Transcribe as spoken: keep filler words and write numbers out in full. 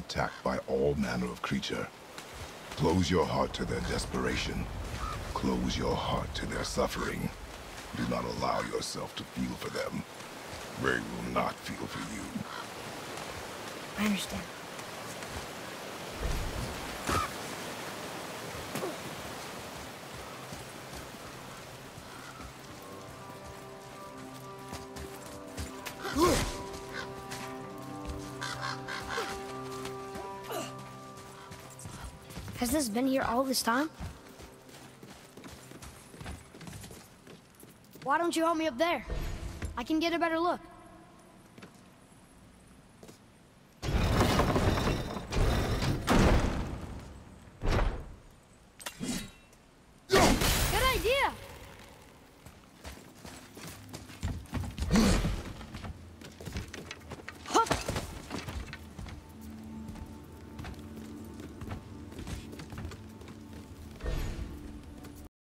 attacked by all manner of creature. Close your heart to their desperation. Close your heart to their suffering. Do not allow yourself to feel for them. They will not feel for you. I understand. Has this been here all this time? Why don't you help me up there? I can get a better look.